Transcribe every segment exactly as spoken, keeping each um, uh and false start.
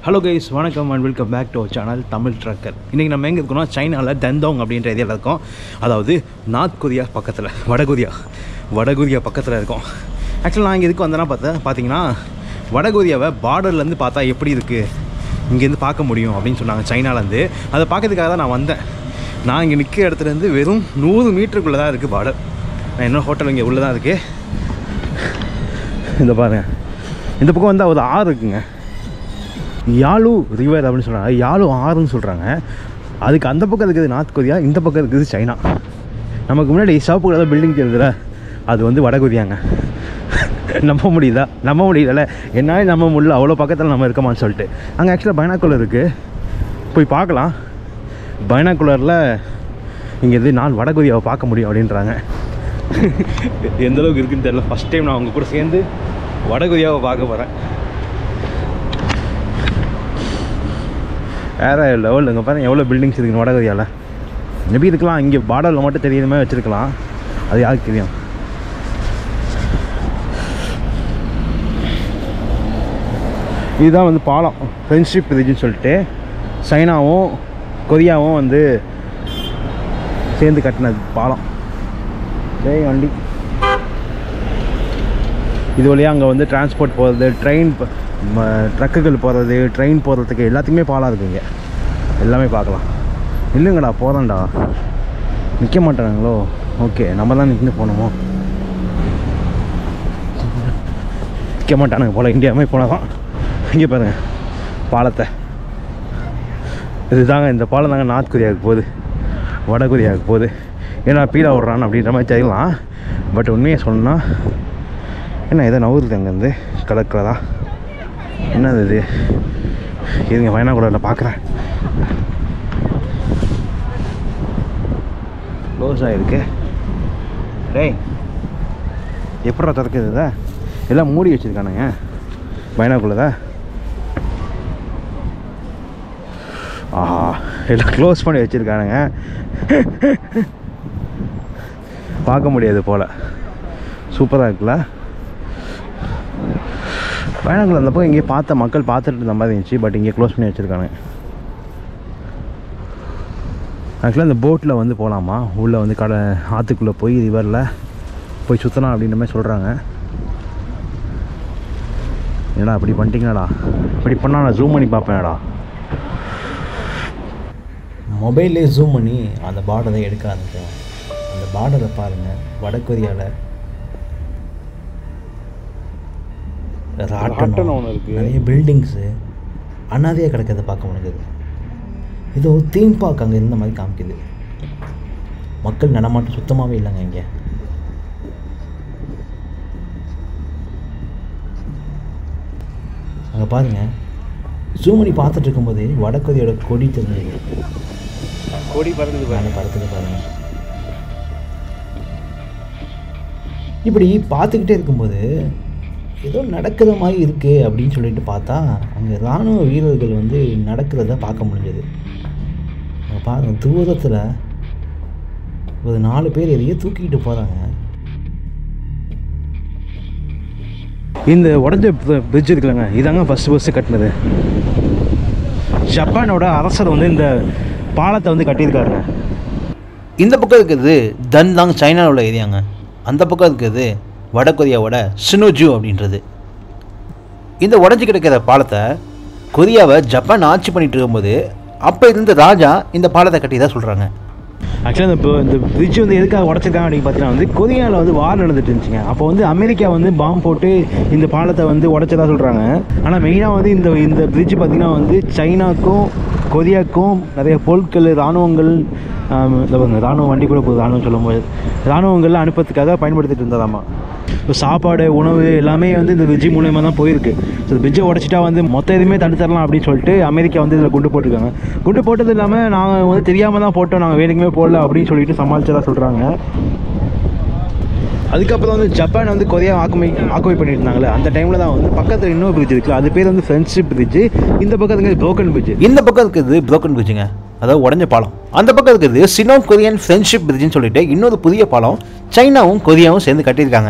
Hello guys, வணக்கம் and welcome back to our channel Tamil Trekker. இன்றைக்கி நம்ம எங்கே இருக்கோம்னா சைனாவில் தந்தோங் அப்படின்ற ஏரியாவில் இருக்கோம். அதாவது நார்த் கொரியா பக்கத்தில், வடகொரியா வடகொரியா பக்கத்தில் இருக்கோம். ஆக்சுவலாக நான் இங்கே இதுக்கு வந்தேன்னா பார்த்தா பார்த்தீங்கன்னா வடகொரியாவை பார்டர்லேருந்து பார்த்தா எப்படி இருக்குது, இங்கேருந்து பார்க்க முடியும் அப்படின்னு சொன்னாங்க சைனாலேருந்து. அதை பார்க்கறதுக்காக தான் நான் வந்தேன். நான் இங்கே நிற்கிற இடத்துலேருந்து வெறும் நூறு மீட்டருக்குள்ளே தான் இருக்குது பார்டர். நான் இன்னொரு ஹோட்டல் இங்கே உள்ளே தான் இருக்குது. இந்த பாருங்கள், இந்த பக்கம் வந்து ஒரு ஆறு இருக்குங்க, யாலு ரிவர் அப்படின்னு சொல்கிறாங்க. யாலு ஆறுன்னு சொல்கிறாங்க. அதுக்கு அந்த பக்கம் இருக்குது நார்த் கொரியா, இந்த பக்கம் இருக்குது சைனா. நமக்கு முன்னாடி சிவப்பு கலர் பில்டிங் தெரியுதுல, அது வந்து வடகொரியாங்க. நம்ப முடியுதா? நம்ப முடியல. என்னால் நம்ப முடியல, அவ்வளோ பக்கத்தில் நம்ம இருக்கமான்னு சொல்லிட்டு. அங்கே ஆக்சுவலாக பைனாக்குலர் இருக்குது, போய் பார்க்கலாம். பைனாக்குலரில் இங்கேருந்து நான் வடகொரியாவை பார்க்க முடியும் அப்படின்றாங்க. எந்தளவுக்கு இருக்குதுன்னு தெரியல. ஃபஸ்ட் டைம் நான் அவங்க கூட சேர்ந்து வடகொரியாவை பார்க்க போகிறேன். வேறு லெவல். இங்கே பாருங்கள் எவ்வளோ பில்டிங்ஸ் இருக்குங்க வடகொரியாவில். மேபி இருக்கலாம், இங்கே பார்டரில் மட்டும் தெரியுற மாதிரி வச்சுருக்கலாம், அது யாருக்கு தெரியும். இதுதான் வந்து பாலம், ஃப்ரெண்ட்ஷிப் பிரிட்ஜுன்னு சொல்லிட்டு சைனாவும் கொரியாவும் வந்து சேர்ந்து கட்டினது பாலம். டேய் வண்டி, இது வழியாக அங்கே வந்து டிரான்ஸ்போர்ட் போகிறது, ட்ரெயின் ட்ரக்குகள் போகிறது, ட்ரெயின் போகிறதுக்கு எல்லாத்துக்குமே பாலம் இருக்குங்க. எல்லாமே பார்க்கலாம். இல்லைங்கடா, போகிறோம்டா. நிற்க மாட்டாங்களோ? ஓகே, நம்ம தான் நின்று போகணுமோ? நிற்க மாட்டானுங்க போல். இந்தியாவுமே போனால் தான். இங்கே பாருங்கள் பாலத்தை. இதுதாங்க, இந்த பாலம் தாங்க நார்த் கொரியாவுக்கு போகுது, வடகொரியாவுக்கு போகுது. ஏன்னா பீலா விட்றான்னு அப்படின்ற மாதிரி தெரியலாம். பட் உண்மையை சொல்லணும்னா என்ன, எதோ நவுறுது அங்கேருந்து கலர் கலரா. என்னது இது? இதுங்க பைனாகுலரில் பார்க்குறேன். க்ளோஸ் ஆகிருக்கு. டேய், எப்படா திறக்குது? இதை எல்லாம் மூடி வச்சுருக்கானுங்க பைனாகுலரை. ஆஹா, எல்லாம் க்ளோஸ் பண்ணி வச்சுருக்கானுங்க. பார்க்க முடியாது போல். சூப்பராக இருக்குல்ல பைனாகுலர். அந்த பக்கம் இங்கே பார்த்த மக்கள் பார்த்துட்டு இருந்த மாதிரி இருந்துச்சு. பட் இங்கே க்ளோஸ் பண்ணி வச்சுருக்காங்க. ஆக்சுவலாக இந்த போட்டில் வந்து போகலாமா, உள்ளே வந்து கடை ஆற்றுக்குள்ளே போய் ரிவரில் போய் சுற்றலாம் அப்படின்ற மாதிரி சொல்கிறாங்க. ஏடா அப்படி பண்ணிட்டீங்களாடா? இப்படி பண்ணால் நான் ஜூம் பண்ணி பார்ப்பேன்டா. மொபைல்லே ஜூம் பண்ணி அந்த பார்டரை எடுக்க ஆரம்பிச்சேன். அந்த பார்டரை பாருங்கள், வடகொரியாவில் ராட்டனம் ஒன்று இருக்குது, நிறைய பில்டிங்ஸு அனாதையாக கிடக்கிறத பார்க்க முடியுது. ஏதோ தீம் பார்க் அங்கே இருந்த மாதிரி காமிக்குது. மக்கள் நடமாட்டம் சுத்தமாகவே இல்லைங்க இங்கே. அங்கே பாருங்கள், ஜூம் பண்ணி பார்த்துட்டு இருக்கும்போது வடகொரியோட கொடி தெரிஞ்சது. கொடி பறக்குது பாருங்க, பறக்குது பாருங்க. இப்படி பார்த்துக்கிட்டே இருக்கும்போது ஏதோ நடக்கிற மாதிரி இருக்குது அப்படின்னு சொல்லிட்டு பார்த்தா அங்கே இராணுவ வீரர்கள் வந்து நடக்கிறத பார்க்க முடிஞ்சது. பாருங்கள், தூரத்தில் ஒரு நாலு பேர் எதையோ தூக்கிக்கிட்டு போகிறாங்க. இந்த உடஞ்ச பிரிட்ஜ் இருக்குல்லங்க, இதாங்க ஃபஸ்ட்டு ஃபஸ்ட்டு கட்டினது. ஜப்பானோட அரசர் வந்து இந்த பாலத்தை வந்து கட்டியிருக்காருங்க. இந்த பக்கம் இருக்கிறது தந்தாங் சைனாவோட ஏரியாங்க. அந்த பக்கம் இருக்கிறது வடகொரியாவோட சினோஜு அப்படின்றது. இந்த உடஞ்சி கிடக்கிற பாலத்தை கொரியாவை ஜப்பான் ஆட்சி பண்ணிட்டு இருக்கும்போது அப்போ இருந்த ராஜா இந்த பாலத்தை கட்டி தான் சொல்கிறாங்க. ஆக்சுவலாக இந்த இந்த பிரிட்ஜ் வந்து எதுக்காக உடச்சிருக்காங்க அப்படின்னு பார்த்தீங்கன்னா வந்து கொரியாவில் வந்து வார் நடந்துட்டு இருந்துச்சுங்க. அப்போ வந்து அமெரிக்கா வந்து பாம்பு போட்டு இந்த பாலத்தை வந்து உடச்சதாக சொல்கிறாங்க. ஆனால் மெயினாக வந்து இந்த இந்த பிரிட்ஜ் பார்த்திங்கன்னா வந்து சைனாக்கும் கொரியாவுக்கும் நிறைய பொருட்கள், இராணுவங்கள், இராணுவ வண்டி கூட போகுது, இராணுவம் சொல்லும்போது இராணுவங்கள்லாம் அனுப்புறதுக்காக பயன்படுத்திட்டு இருந்ததாமா. இப்போ சாப்பாடு, உணவு எல்லாமே வந்து இந்த பிரிட்ஜ் மூலயமா தான் போயிருக்கு. ஸோ பிரிட்ஜை உடச்சிட்டா வந்து மொத்த எதுவுமே தடுத்துடலாம் அப்படின்னு சொல்லிட்டு அமெரிக்கா வந்து இதில் குண்டு போட்டிருக்காங்க. குண்டு போட்டது இல்லாமல் நாங்கள் வந்து தெரியாமல் தான் போட்டோம், நாங்கள் வேணுக்குமே போடல அப்படின்னு சொல்லிட்டு சமாளிச்சதாக சொல்கிறாங்க. அதுக்கப்புறம் வந்து ஜப்பான் வந்து கொரியா ஆக்குமை ஆக்குமை பண்ணிட்டு இருந்தாங்களே, அந்த டைமில் தான் வந்து பக்கத்தில் இன்னொரு பிரிட்ஜ் இருக்குல்ல, அது பேர் வந்து ஃப்ரெண்ட்ஷிப் பிரிட்ஜ். இந்த பக்கத்துக்கு புரோக்கன் பிரிட்ஜ். இந்த பக்கம் இருக்கிறது புரோக்கன் பிரிட்ஜுங்க, அதாவது உடஞ்ச பாலம். அந்த பக்கம் இருக்கிறது சினோ கொரியன் ஃப்ரெண்ட்ஷிப் பிரிட்ஜுன்னு சொல்லிட்டு இன்னொரு புதிய பாலம் சைனாவும் கொரியாவும் சேர்ந்து கட்டியிருக்காங்க.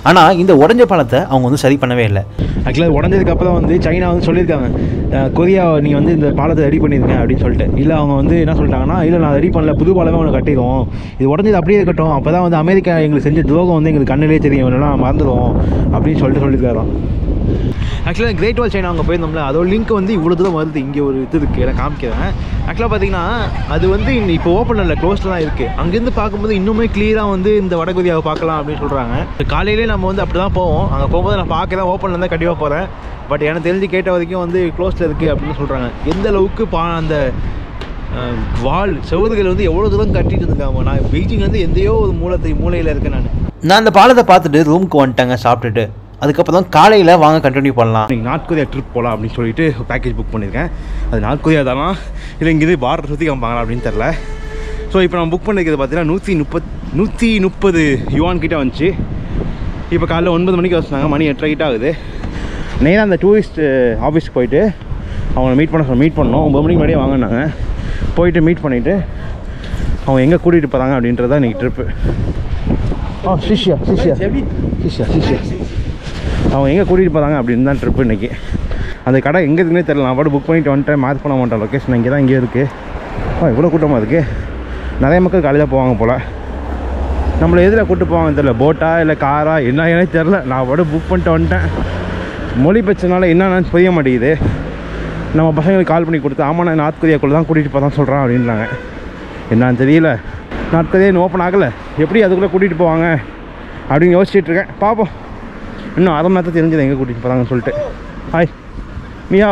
ஆனால் இந்த உடஞ்ச பாலத்தை அவங்க வந்து சரி பண்ணவே இல்லை. ஆக்சுவலாக உடஞ்சதுக்கப்புறம் வந்து சைனா வந்து சொல்லியிருக்காங்க, கொரியா நீங்கள் வந்து இந்த பாலத்தை ரெடி பண்ணியிருங்க அப்படின்னு சொல்லிட்டு. இல்லை அவங்க வந்து என்ன சொல்லிட்டாங்கன்னா, இல்லை நான் ரெடி பண்ணல, புது பாலமே ஒன்று கட்டிடுவோம், இது உடஞ்சது அப்படியே இருக்கட்டும், அப்போ தான் வந்து அமெரிக்கா எங்களுக்கு செஞ்ச துரோகம் வந்து எங்களுக்கு கண்ணிலே தெரியும், இல்லைனா மறந்துடுவோம் அப்படின்னு சொல்லிட்டு சொல்லியிருக்காராம். ஆக்சுவலாக கிரேட் வால் சைனா அங்கே போயிருந்தோம்ல, அதோட லிங்க் வந்து இவ்வளோ தூரம் வருது. இங்கே ஒரு இது இருக்குது, நான் காமிக்கிறேன். ஆக்சுவலாக பார்த்தீங்கன்னா அது வந்து இப்போ ஓப்பன் இல்லை, க்ளோஸில் தான் இருக்குது. அங்கேருந்து பார்க்கும்போது இன்னுமே கிளியராக வந்து இந்த வடகொரியாவை பார்க்கலாம் அப்படின்னு சொல்கிறாங்க. காலையிலே நம்ம வந்து அப்படி தான் போவோம். அங்கே போகும்போது நான் பார்க்க தான் ஓப்பனில் இருந்தால் கண்டிப்பாக போகிறேன். பட் எனக்கு தெரிஞ்சு கேட்ட வரைக்கும் வந்து க்ளோஸில் இருக்குது அப்படின்னு சொல்கிறாங்க. எந்த அளவுக்கு பா அந்த வால் செவறுகள் வந்து எவ்வளோ தூரம் கட்டிட்டு இருக்காங்க. நான் பீச்சிங் வந்து எந்தையோ ஒரு மூலத்தை மூலையில் இருக்கேன். நான் நான் அந்த பாலத்தை பார்த்துட்டு ரூமுக்கு வந்துட்டாங்க சாப்பிட்டுட்டு. அதுக்கப்புறம் காலையில் வாங்க கண்டினியூ பண்ணலாம். நீங்கள் நார்த் கொரியா ட்ரிப் போகலாம் அப்படின்னு சொல்லிட்டு பேக்கேஜ் புக் பண்ணியிருக்கேன். அது நார்த் கொரியா தானா இல்லை இங்கே பார்டர் சுற்றி காமிப்பாங்களா அப்படின்னு தெரில. ஸோ இப்போ நம்ம புக் பண்ணிக்கிறது பார்த்தீங்கன்னா நூற்றி முப்பத் நூற்றி முப்பது யுவான் கிட்டே வந்துச்சு. இப்போ காலைல ஒன்பது மணிக்கு வச்சுனாங்க, மணி எட்டரை கிட்ட ஆகுது. நேராக அந்த டூரிஸ்ட் ஆஃபீஸ்க்கு போயிட்டு அவங்கள மீட் பண்ண சொன்ன மீட் பண்ணோம். ஒம்பது மணிக்கு முன்னாடியே வாங்கினாங்க. போயிட்டு மீட் பண்ணிவிட்டு அவங்க எங்கே கூட்டிகிட்டு போகிறாங்க அப்படின்றது தான் இன்றைக்கி ட்ரிப்பு. ஆ சிஷ்யா சிஷ்யா சிஷ்யா சிஷ்யா அவங்க எங்கே கூட்டிகிட்டு போகிறாங்க அப்படின்னு தான் ட்ரிப்பு இன்றைக்கி. அந்த கடை எங்கே இருக்குன்னே தெரியல. நான் பாட்டு புக் பண்ணிட்டு வந்துட்டேன், மார்க் பண்ண மாட்டேன் லொக்கேஷன். இங்கே தான் இங்கே இருக்குது. ஆ இவ்வளோ கூட்டமாக இருக்குது. நிறைய மக்கள் காலையில் போவாங்க போல். நம்மளை எதில் கூப்பிட்டு போவாங்க தெரியல, போட்டா இல்லை காரா என்ன ஏன்னே தெரில. நான் பாட்டு புக் பண்ணிட்டு வந்துட்டேன். மொழி பிரச்சனால என்னென்னு புரிய மாட்டேங்குது. நம்ம பசங்களுக்கு கால் பண்ணி கொடுத்து, ஆமாம் நான் நார்த் கொரியாக்குள்ளே தான் கூட்டிகிட்டு போதான் சொல்கிறான் அப்படின்றாங்க. என்னான்னு தெரியல. நார்த் கொரியா இன்னும் ஓப்பன் ஆகலை, எப்படி அதுக்குள்ளே கூட்டிகிட்டு போவாங்க அப்படின்னு யோசிச்சுட்ருக்கேன். பார்ப்போம். இன்னும் அரை மணி நேரத்தை தெரிஞ்சது எங்கே கூட்டிகிட்டு போகிறாங்கன்னு சொல்லிட்டு. ஹாய் நீயா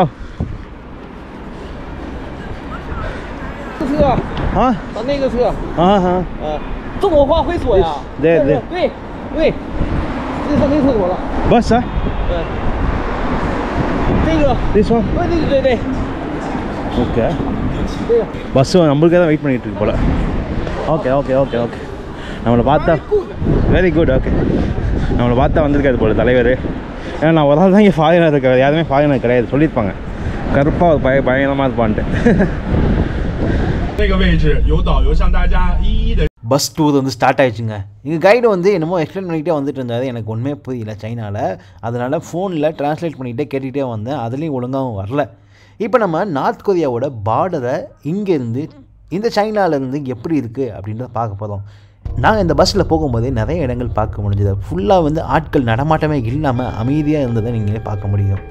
ஆ ஆ ஆ 中国话会锁呀？ 对对对对，这是上厕所了。 பஸ் ஆ 对，这个 திஸ் ஒன் 对对对对， ஓகே. 这个 பஸ்ஸு நம்மளுக்கே தான் வெயிட் பண்ணிகிட்டு இருக்கு போல். ஓகே ஓகே ஓகே ஓகே நம்மளை பார்த்தா வெரி குட். ஓகே நம்மளை பார்த்தா வந்திருக்காது போல் தலைவர். ஏன்னா நான் ஒரு ஆள் தான் இங்கே ஃபாரினர் இருக்காது, யாருமே ஃபாரினர் கிடையாது. சொல்லியிருப்பாங்க கருப்பாக ஒரு பய பயங்கரமாக இருப்பான்ட்டு. 这个位置由导游向大家一一的 பஸ் டூர் வந்து ஸ்டார்ட் ஆகிடுச்சுங்க. எங்கள் கைடு வந்து என்னமோ எக்ஸ்பிளைன் பண்ணிக்கிட்டே வந்துட்டு இருந்தார். எனக்கு ஒன்றுமே புரியல சைனாவில். அதனால் ஃபோனில் ட்ரான்ஸ்லேட் பண்ணிக்கிட்டே கேட்டுக்கிட்டே வந்தேன். அதுலேயும் ஒழுங்காகவும் வரல. இப்போ நம்ம நார்த் கொரியாவோட பார்டரை இங்கேருந்து இந்த சைனாவிலேருந்து எப்படி இருக்குது அப்படின்றத பார்க்க போகிறோம். நாங்கள் இந்த பஸ்ஸில் போகும்போதே நிறைய இடங்கள் பார்க்க முடிஞ்சது. ஃபுல்லாக வந்து ஆட்கள் நடமாட்டமே இல்லாமல் அமைதியாக இருந்ததை நீங்களே பார்க்க முடியும்.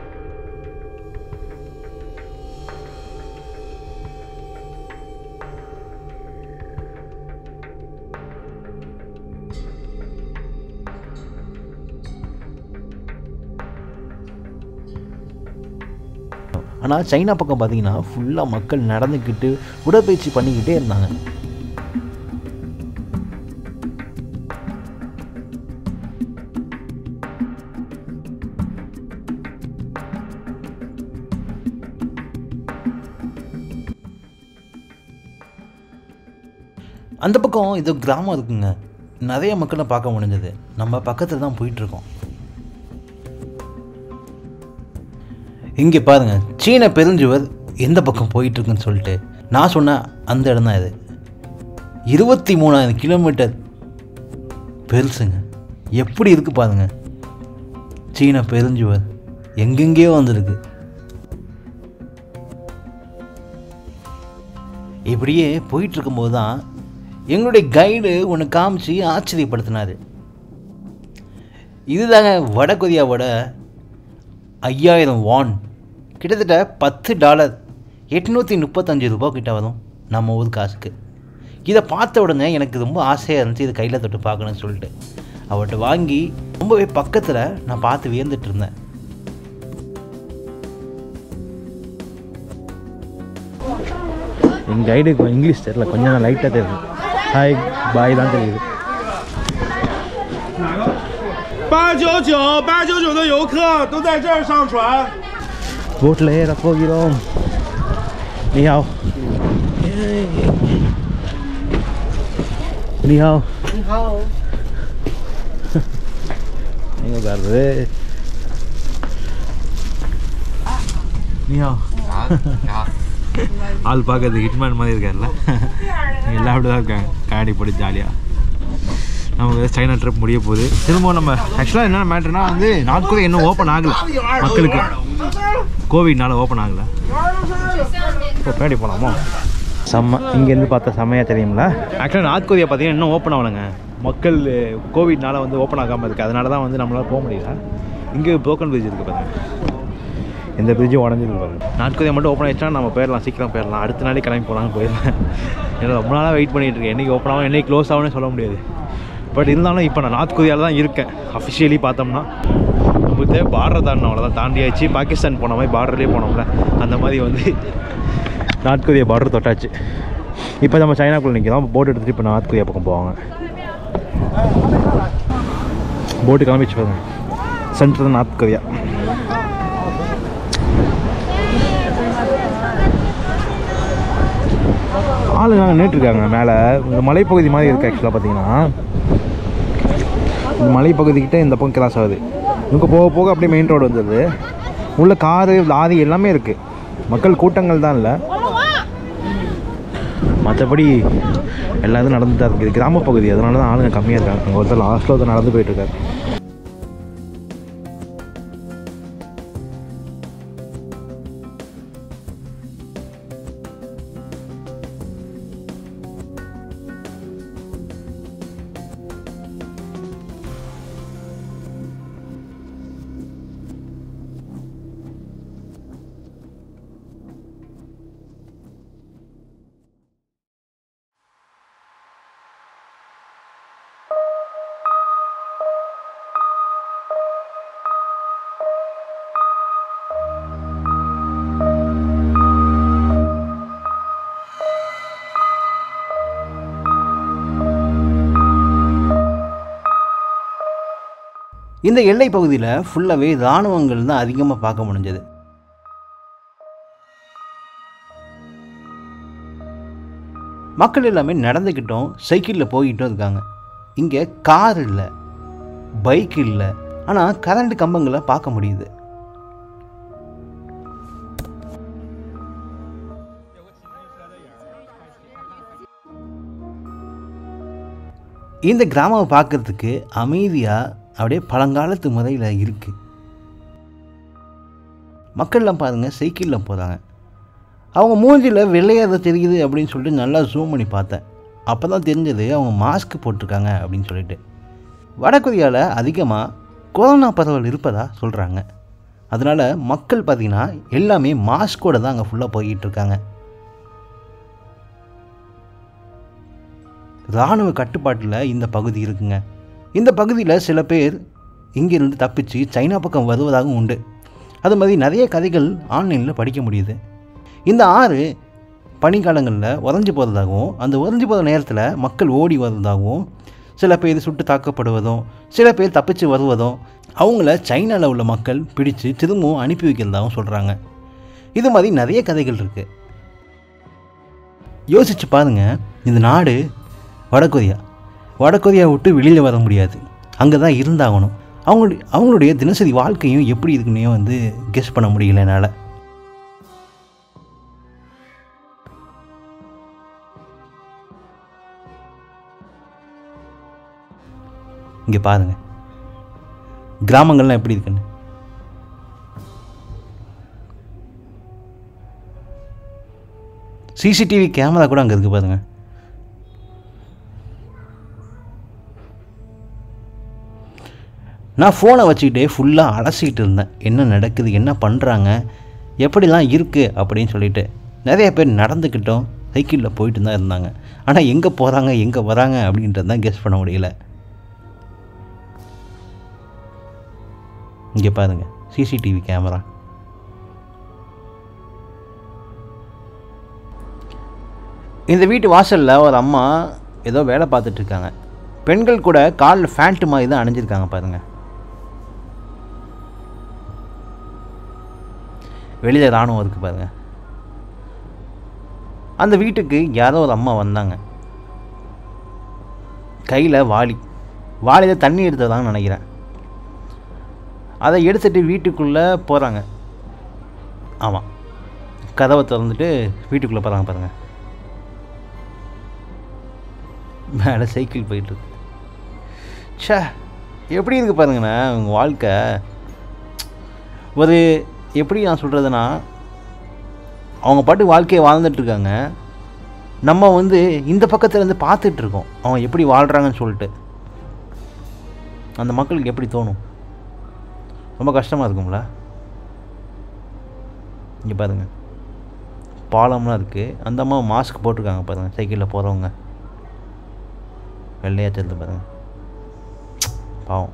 ஆனால் சைனா பக்கம் பார்த்தீங்கன்னா ஃபுல்லாக மக்கள் நடந்துக்கிட்டு உடற்பயிற்சி பண்ணிக்கிட்டே இருந்தாங்க. அந்த பக்கம் இது கிராமம் இருக்குங்க, நிறைய மக்களை பார்க்க முடிஞ்சது. நம்ம பக்கத்தில் தான் போயிட்டுருக்கோம். இங்கே பாருங்கள், சீன பெருஞ்சுவர் எந்த பக்கம் போயிட்டுருக்குன்னு சொல்லிட்டு நான் சொன்னேன். அந்த இடம் தான் இது. இருபத்தி மூணாயிரம் கிலோமீட்டர் பெருசுங்க. எப்படி இருக்குது பாருங்கள். சீன பெருஞ்சுவர் எங்கெங்கேயோ வந்திருக்கு. இப்படியே போயிட்டுருக்கும்போது தான் எங்களுடைய கைடு ஒன்று காமிச்சு ஆச்சரியப்படுத்தினார். இதுதாங்க வடகொரியாவோட ஐயாயிரம் வான், கிட்டத்தட்ட பத்து டாலர் எட்நூற்றி முப்பத்தஞ்சு ரூபா கிட்ட வரும் நம்ம ஊர் காசுக்கு. இதை பார்த்த உடனே எனக்கு ரொம்ப ஆசையாக இருந்துச்சு, இதை கையில் தொட்டு பார்க்கணும்னு சொல்லிட்டு அவர்கிட்ட வாங்கி ரொம்பவே பக்கத்தில் நான் பார்த்து வியந்துட்டு இருந்தேன். எங்கள் கைடுக்கு இங்கிலீஷ் தெரியல, கொஞ்சம் நான் லைட்டாக தெரியுது. ஹாய் பாய் தான் தெரியுது. 八九九八九九的游客都在这儿上船。 போட்டில் ஏற போகிறோம். நீ ஹாவ் நீ ஹாவ் 你好， எங்கே உட்காருது? நீ ஹாவ் ஆள் பார்க்கறது ஹிட்மேன் மாதிரி இருக்கார்ல. எல்லா அப்படி தான் இருக்காங்க, காடி போட்டு ஜாலியாக. நமக்கு சைனா ட்ரிப் முடிய போகுது. திரும்பவும் நம்ம ஆக்சுவலாக என்னென்ன மேட்ருனா வந்து நார்த் கொரியா இன்னும் ஓப்பன் ஆகலை மக்களுக்கு, கோவிட்னால ஓப்பன் ஆகலை. இப்போ பின்னாடி போகலாமா? செம்ம, இங்கேருந்து பார்த்தா செம்மையாக தெரியுங்களா? ஆக்சுவலாக நார்த் கொரியா பார்த்தீங்கன்னா இன்னும் ஓப்பன் ஆகலைங்க, மக்கள் கோவிட்னால வந்து ஓப்பன் ஆகாமல் இருக்குது, அதனால தான் வந்து நம்மளால் போக முடியல. இங்கே ப்ரோக்கன் பிரிட்ஜ் இருக்குது பாருங்க, இந்த பிரிட்ஜும் உடஞ்சிருக்கு பாருங்க. நார்த் கொரியா மட்டும் ஓப்பன் ஆகிடுச்சா நம்ம போயிடலாம், சீக்கிரம் போயிடலாம், அடுத்த நாளே கிளம்பி போகலான்னு போயிடலாம். ஏன்னா ரொம்ப நாளாக வெயிட் பண்ணிகிட்டு இருக்கேன், என்றைக்கு ஓப்பன் ஆகும் என்றைக்கு க்ளோஸ் ஆகும்னு சொல்ல முடியாது. பட் இருந்தாலும் இப்போ நான் நார்த் கொரியாவில் தான் இருக்கேன். அஃபிஷியலி பார்த்தோம்னா நமக்கு தேவை பார்டர் தாண்டணும், அவ்வளோதான், தாண்டியாச்சு. பாகிஸ்தான் போன மாதிரி பார்டர்லேயே போனோம்ல, அந்த மாதிரி வந்து நார்த் கொரியா பார்டர் தொட்டாச்சு. இப்போ நம்ம சைனாக்குள்ளே நிற்கிறோம், போட் எடுத்துகிட்டு இப்போ நார்த் கொரியா பக்கம் போவாங்க. போட்டு கிளம்பிச்சு பாருங்க, சென்டர் தான் நார்த் கொரியா. ஆளுங்க நின்றுட்டுருக்காங்க மேலே, இந்த மலைப்பகுதி மாதிரி இருக்குது. ஆக்சுவலாக பார்த்தீங்கன்னா இந்த மலைப்பகுதிக்கிட்ட இந்த பக்கம் கிராஸ் ஆகுது, இங்கே போக போக அப்படியே மெயின் ரோடு வந்துடுது. உள்ள காரு லாரி எல்லாமே இருக்குது, மக்கள் கூட்டங்கள் தான் இல்லை, மற்றபடி எல்லா இதுவும் நடந்து தான் இருக்குது. கிராமப்பகுதி, அதனால தான் ஆளுங்க கம்மியாக இருக்காங்க. அங்கே ஒருத்தர் லாஸ்ட்டில் ஒருத்தர் நடந்து போயிட்டுருக்காரு. இந்த எல்லை பகுதியில் ஃபுல்லாகவே இராணுவங்கள் தான் அதிகமாக பார்க்க முடிஞ்சது. மக்கள் எல்லாமே நடந்துக்கிட்டோம், சைக்கிளில் போய்கிட்டும் இருக்காங்க. இங்கே கார் இல்லை, பைக் இல்லை, ஆனால் கரண்ட் கம்பங்களை பார்க்க முடியுது. இந்த கிராமம் பார்க்குறதுக்கு அமைதியாக அப்படியே பழங்காலத்து முறையில் இருக்குது. மக்கள்லாம் பாருங்கள் சைக்கிளில் போகிறாங்க. அவங்க மூஞ்சியில் வெள்ளையாக தெரியுது அப்படின்னு சொல்லிட்டு நல்லா ஜூம் பண்ணி பார்த்தேன். அப்போ தான் தெரிஞ்சது அவங்க மாஸ்க் போட்டிருக்காங்க அப்படின்னு சொல்லிட்டு. வடகொரியாவில் அதிகமாக கொரோனா பரவல் இருப்பதாக சொல்கிறாங்க. அதனால் மக்கள் பார்த்திங்கன்னா எல்லாமே மாஸ்கோடு தான் அங்கே ஃபுல்லாக போய்கிட்டு இருக்காங்க. இராணுவ கட்டுப்பாட்டில் இந்த பகுதி இருக்குங்க. இந்த பகுதியில் சில பேர் இங்கிருந்து தப்பிச்சு சைனா பக்கம் வருவதாகவும் உண்டு. அது மாதிரி நிறைய கதைகள் ஆன்லைனில் படிக்க முடியுது. இந்த ஆறு பனிக்காலங்களில் உறைஞ்சி போகிறதாகவும், அந்த உறைஞ்சி போகிற நேரத்தில் மக்கள் ஓடி வருவதாகவும், சில பேர் சுட்டு தாக்கப்படுவதும், சில பேர் தப்பிச்சு வருவதும், அவங்கள சைனாவில் உள்ள மக்கள் பிடிச்சு திரும்பவும் அனுப்பி வைக்கிறதாகவும் சொல்கிறாங்க. இது மாதிரி நிறைய கதைகள் இருக்குது. யோசிச்சு பாருங்கள், இந்த நாடு வடகொரியா. வடகொரியா விட்டு வெளியில் வர முடியாது, அங்கே தான் இருந்தாகணும். அவங்களுடைய அவங்களுடைய தினசரி வாழ்க்கையும் எப்படி இருக்குன்னே வந்து கெஸ் பண்ண முடியல என்னால். இங்கே பாருங்கள் கிராமங்கள்லாம் எப்படி இருக்குன்னு. சிசிடிவி கேமரா கூட அங்கே இருக்குது பாருங்கள். நான் ஃபோனை வச்சுக்கிட்டே ஃபுல்லாக அலசிக்கிட்டு இருந்தேன், என்ன நடக்குது, என்ன பண்ணுறாங்க, எப்படிலாம் இருக்குது அப்படின்னு சொல்லிட்டு. நிறைய பேர் நடந்துக்கிட்டோம், சைக்கிளில் போயிட்டு தான் இருந்தாங்க. ஆனால் எங்கே போகிறாங்க எங்கே வராங்க அப்படின்றது தான் கெஸ் பண்ண முடியல. இங்கே பாருங்கள் சிசிடிவி கேமரா. இந்த வீட்டு வாசலில் ஒரு அம்மா ஏதோ வேலை பார்த்துட்ருக்காங்க. பெண்கள் கூட காலில் ஃபேண்ட்டு மாதிரி தான் அணிஞ்சிருக்காங்க பாருங்கள். வெளியில் இராணுவம் இருக்குது பாருங்கள். அந்த வீட்டுக்கு யாரோ ஒரு அம்மா வந்தாங்க, கையில் வாளி வாளியில் தண்ணி எடுத்ததான்னு நினைக்கிறேன். அதை எடுத்துகிட்டு வீட்டுக்குள்ளே போகிறாங்க. ஆமாம், கதவை திறந்துட்டு வீட்டுக்குள்ளே போகிறாங்க பாருங்கள். மேலே சைக்கிள் போயிட்டுருக்கு. ச்சே எப்படி இருக்குது பாருங்கண்ணே உங்கள் வாழ்க்கை. ஒரு எப்படி நான் சொல்கிறதுனா, அவங்க பாட்டு வாழ்க்கையை வாழ்ந்துட்டுருக்காங்க, நம்ம வந்து இந்த பக்கத்தில் இருந்து பார்த்துட்ருக்கோம் அவங்க எப்படி வாழ்கிறாங்கன்னு சொல்லிட்டு. அந்த மக்களுக்கு எப்படி தோணும்? ரொம்ப கஷ்டமாக இருக்கும்ல. இங்கே பாருங்கள் பாலம்லாம் இருக்குது. அந்த அம்மா மாஸ்க் போட்டிருக்காங்க பாருங்கள், சைக்கிளில் போகிறவங்க வெள்ளையாக தெரிஞ்சு பாருங்கள், பாவம்.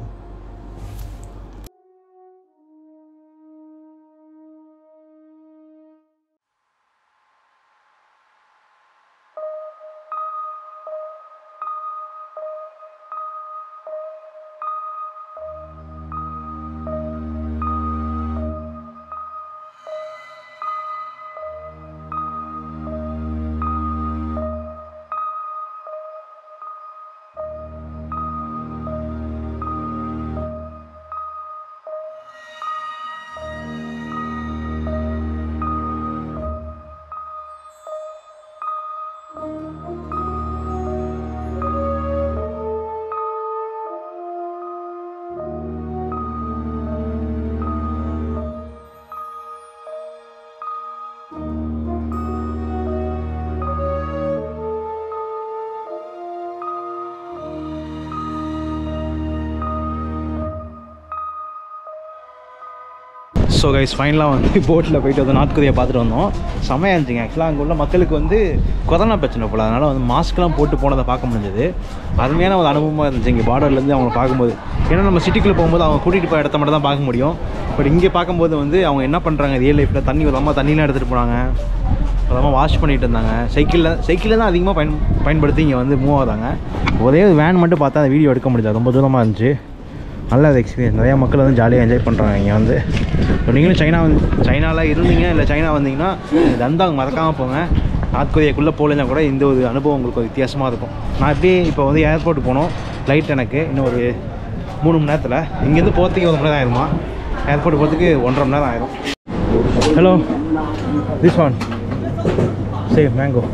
ஸோ கைஸ் ஃபைனலாக வந்து போட்டில் போயிட்டு வந்து நார்த் கொரியா பார்த்துட்டு வந்தோம். செம்மையாக இருந்துச்சுங்க. ஆக்சுவலாக அங்கே உள்ள மக்களுக்கு வந்து கொரோனா பிரச்சனை போல், அதனால் வந்து மாஸ்க்லாம் போட்டு போனதை பார்க்க முடிஞ்சது. அருமையான ஒரு அனுபவமாக இருந்துச்சு இங்கே பார்டர்லேருந்து அவங்கள பார்க்கும்போது. ஏன்னா நம்ம சிட்டிக்குள்ளே போகும்போது அவங்க கூட்டிகிட்டு போய் இடத்த மட்டும் தான் பார்க்க முடியும். பட் இங்கே பார்க்கும்போது வந்து அவங்க என்ன பண்ணுறாங்க ரியல் லைஃப்பில், தண்ணி விதமாக தண்ணிலாம் எடுத்துகிட்டு போனாங்க, விதமாக வாஷ் பண்ணிகிட்டு இருந்தாங்க. சைக்கிளில் சைக்கிளில் தான் அதிகமாக பயன் பயன்படுத்தி இங்கே வந்து மூவ் ஆகுறாங்க. ஒரே ஒரு வேன் மட்டும் பார்த்தா அந்த வீடியோ எடுக்க முடியாது, ரொம்ப தூரமாக இருந்துச்சு. நல்ல அது எக்ஸ்பீரியன்ஸ். நிறையா மக்கள் வந்து ஜாலியாக என்ஜாய் பண்ணுறாங்க இங்கே வந்து. இப்போ நீங்களும் சைனா வந்து சைனாவில் இருந்தீங்க இல்லை சைனா வந்தீங்கன்னா தந்தாங்க மறக்காமல் போங்க. நார்த் கொரியாக்குள்ளே போகலன்னா கூட இந்த ஒரு அனுபவம் உங்களுக்கு ஒரு வித்தியாசமாக இருக்கும். நான் எப்படி இப்போ வந்து ஏர்போர்ட் போனோம், ஃப்ளைட் எனக்கு இன்னும் ஒரு மூணு மணி நேரத்தில், இங்கேருந்து போகிறதுக்கு ஒரு மணி நேரம் ஆயிடுமா, ஏர்போர்ட் போகிறதுக்கு ஒன்றரை மணி நேரம் ஆயிடும். Hello, this one say mango.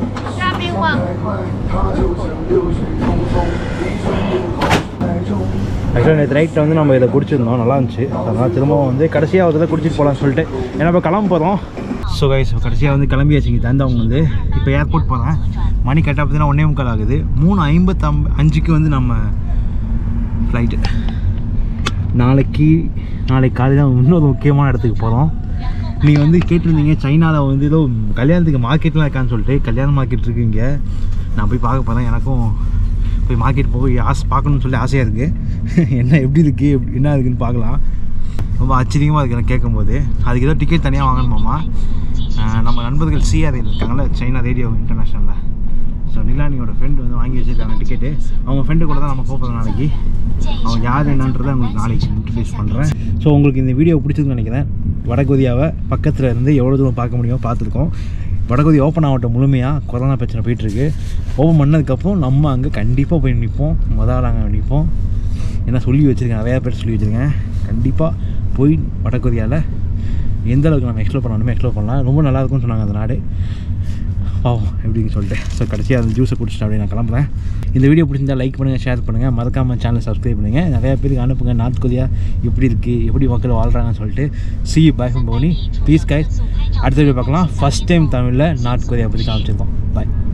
ஆக்சுவலாக நேற்று நைட்டில் வந்து நம்ம இதை குடிச்சிருந்தோம், நல்லா இருந்துச்சு. அதனால் திரும்பவும் வந்து கடைசியாக ஒரு இதில் குடிச்சிட்டு போகலான்னு சொல்லிட்டு ஏன்னா இப்போ கிளம்ப போகிறோம். ஸோ கைஸ் கடைசியாக வந்து கிளம்பியாச்சு இங்கே தந்தவங்க வந்து. இப்போ ஏர்போர்ட் போகிறேன். மணி கரெக்டாக பார்த்தீங்கன்னா ஒன்றே முக்கால் ஆகுது. மூணு ஐம்பத்தம் அஞ்சுக்கு வந்து நம்ம ஃப்ளைட்டு. நாளைக்கு நாளைக்கு காலையில் தான் இன்னொரு முக்கியமான இடத்துக்கு போகிறோம். நீங்கள் வந்து கேட்டிருந்தீங்க சைனாவில் வந்து ஏதோ கல்யாணத்துக்கு மார்க்கெட்லாம் இருக்கான்னு சொல்லிட்டு. கல்யாண மார்க்கெட் இருக்குது இங்கே. நான் போய் பார்க்க போகிறேன். எனக்கும் போய் மார்க்கெட் போய் ஆசை பார்க்கணுன்னு சொல்லி ஆசையாக இருக்குது. என்ன எப்படி இருக்குது எப்படி என்ன இருக்குதுன்னு பார்க்கலாம். ரொம்ப ஆச்சரியமாக இருக்குது எனக்கு கேட்கும்போது. அதுக்கு ஏதோ டிக்கெட் தனியாக வாங்கணுமாம்மா. நம்ம நண்பர்கள் சிஆர்ஐ இருக்காங்களே, சைனா ரேடியோ இன்டர்நேஷ்னலில். ஸோ நிலானியோட ஃப்ரெண்டு வந்து வாங்கி வச்சுருக்காங்க டிக்கெட்டு. அவங்க ஃப்ரெண்டு கூட தான் நம்ம போகிறோம் நாளைக்கு. அவங்க யார் என்னன்றதை உங்களுக்கு நாளைக்கு இன்ட்ரடியூஸ் பண்ணுறேன். ஸோ உங்களுக்கு இந்த வீடியோ பிடிச்சதுன்னு நினைக்கிறேன். வடகொரியாவை பக்கத்தில் இருந்து எவ்வளோ தூரம் பார்க்க முடியுமோ பார்த்துருக்கோம். வடகொரியா ஓப்பன் ஆகட்டும், முழுமையாக கொரோனா பிரச்சனை போயிட்டுருக்கு. ஓப்பன் பண்ணதுக்கப்புறம் நம்ம அங்கே கண்டிப்பாக போய் நிற்போம். முதல்ல அங்கே நிற்போம். ஏன்னா சொல்லி வச்சுருக்கேன், நிறையா பேர் சொல்லி வச்சுருக்கேன். கண்டிப்பாக போய் வடகொரியாவில் எந்த அளவுக்கு நம்ம எக்ஸ்ப்ளோர் பண்ணணுமே எக்ஸ்ப்ளோர் பண்ணலாம். ரொம்ப நல்லாயிருக்கும்னு சொன்னாங்க அந்த நாடு. பாவம் எப்படின்னு சொல்லிட்டு. ஸோ கடைசியாக அந்த ஜூஸை குடிச்சிட்டு அப்படியே நான் கிளம்புறேன். இந்த வீடியோ பிடிச்சிருந்தா லைக் பண்ணுங்கள், ஷேர் பண்ணுங்கள், மறக்காமல் சேனல் சப்ஸ்கிரைப் பண்ணுங்கள். நிறையா பேருக்கு அனுப்புங்க நார்த் கொரியா எப்படி இருக்குது, எப்படி மக்கள் வாழ்கிறாங்கன்னு சொல்லிட்டு. சி பாய் ஃப்ரம் பவுனி. ப்ளீஸ் கைஸ், அடுத்த வீடியோ பார்க்கலாம். ஃபஸ்ட் டைம் தமிழில் நார்த் கொரியா பற்றி காமிச்சிருக்கோம். பாய்.